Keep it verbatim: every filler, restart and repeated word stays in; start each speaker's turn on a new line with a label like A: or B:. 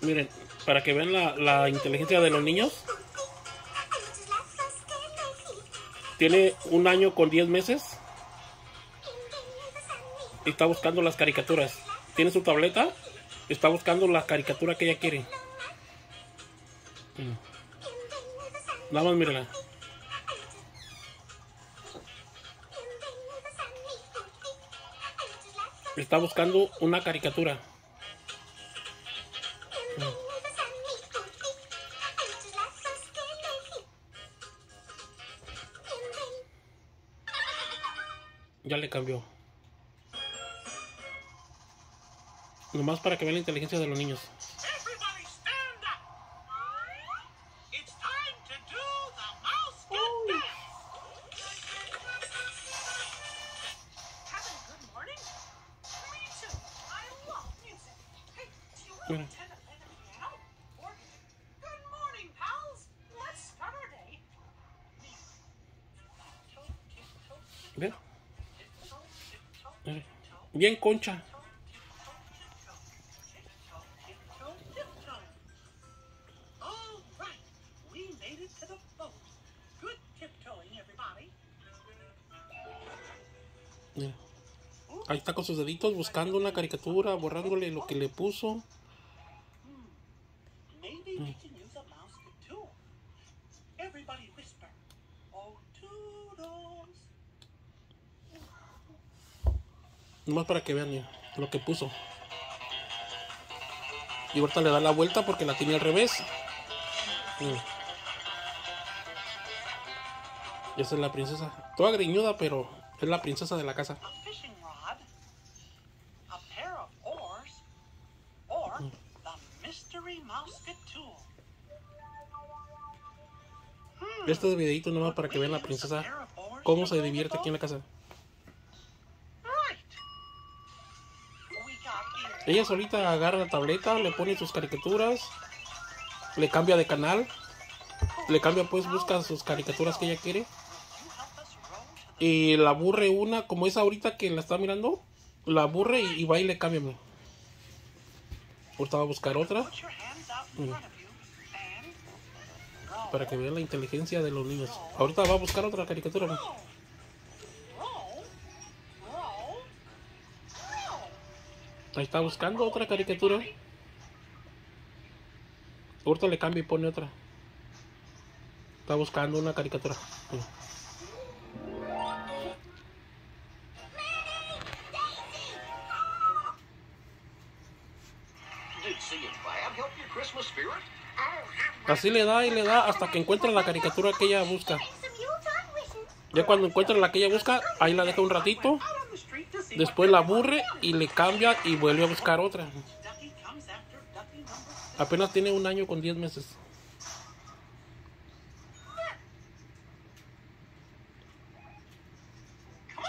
A: Miren, para que vean la, la inteligencia de los niños. Tiene un año con diez meses. Y está buscando las caricaturas. Tiene su tableta. Está buscando la caricatura que ella quiere. Nada más mírenla. Está buscando una caricatura. Ya le cambió. Nomás para que vean la inteligencia de los niños. Mira. Ve. Bien concha. Mira. Ahí está con sus deditos buscando una caricatura, borrándole lo que le puso. Mm. Nomás para que vean mira, lo que puso. Y ahorita le da la vuelta porque la tiene al revés. Mm. Y esa es la princesa. Toda greñuda, pero es la princesa de la casa. Mm. Este videito nomás para que vean la princesa cómo se divierte aquí en la casa. Ella solita agarra la tableta, le pone sus caricaturas, le cambia de canal, le cambia pues, busca sus caricaturas que ella quiere. Y la aburre una, como es ahorita que la está mirando, la aburre y, y va y le cambia. Ahorita va a buscar otra. Mira. Para que vean la inteligencia de los niños. Ahorita va a buscar otra caricatura. Mira. Ahí está buscando otra caricatura. Ahorita le cambia y pone otra. Está buscando una caricatura. Mira. Así le da y le da hasta que encuentra la caricatura que ella busca. Ya cuando encuentra la que ella busca, ahí la deja un ratito. Después la aburre y le cambia y vuelve a buscar otra. Apenas tiene un año con diez meses.